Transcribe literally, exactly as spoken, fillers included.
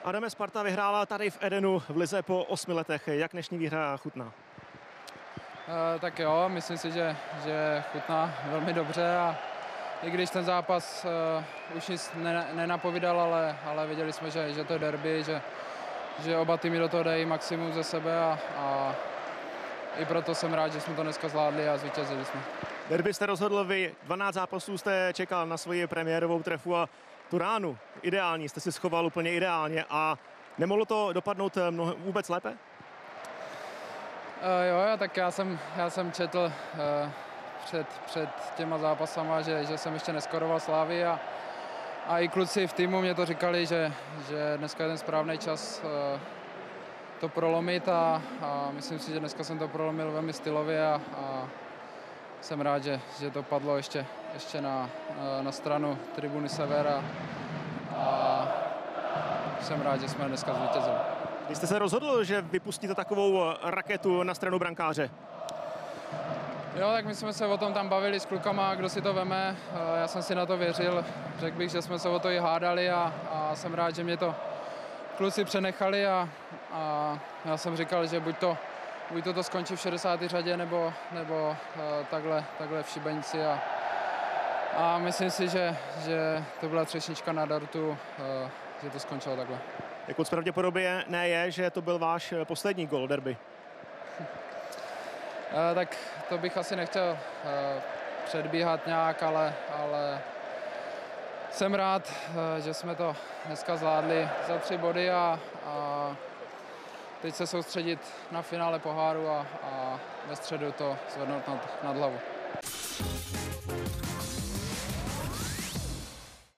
Adame, Sparta vyhrála tady v Edenu v lize po osmi letech. Jak dnešní výhra chutná? E, tak jo, myslím si, že, že chutná velmi dobře a i když ten zápas e, už nic ne, nenapovídal, ale, ale viděli jsme, že, že to je derby, že, že oba týmy do toho dají maximum ze sebe a, a i proto jsem rád, že jsme to dneska zvládli a zvítězili jsme. Derby jste rozhodl vy, dvanáct zápasů jste čekal na svoji premiérovou trefu a tu ránu ideální jste si schoval úplně ideálně a nemohlo to dopadnout mnoho, vůbec lépe? Uh, jo, tak já jsem, já jsem četl uh, před, před těma zápasama, že, že jsem ještě neskoroval Slávy a, a i kluci v týmu mě to říkali, že, že dneska je ten správný čas uh, to prolomit a, a myslím si, že dneska jsem to prolomil velmi stylově a, a jsem rád, že, že to padlo ještě, ještě na, na stranu tribuny Sever a, a jsem rád, že jsme dneska zvítězili. Když jste se rozhodl, že vypustíte takovou raketu na stranu brankáře? Jo, tak my jsme se o tom tam bavili s klukama, kdo si to veme. Já jsem si na to věřil. Řekl bych, že jsme se o to i hádali a, a jsem rád, že mě to kluci přenechali a, a já jsem říkal, že buď to Buď to, to skončí v šedesáté řadě, nebo, nebo uh, takhle, takhle v šibenici. A, a myslím si, že, že to byla třešnička na dortu, uh, že to skončilo takhle. Jak moc pravděpodobně ne je, že to byl váš poslední gol derby? uh, tak to bych asi nechtěl uh, předbíhat nějak, ale, ale jsem rád, uh, že jsme to dneska zvládli za tři body a, a teď se soustředit na finále poháru a, a ve středu to zvednout nad, nad hlavu.